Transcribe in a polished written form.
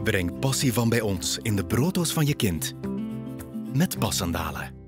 Breng passie van bij ons in de brooddoos van je kind. Met Passandalen.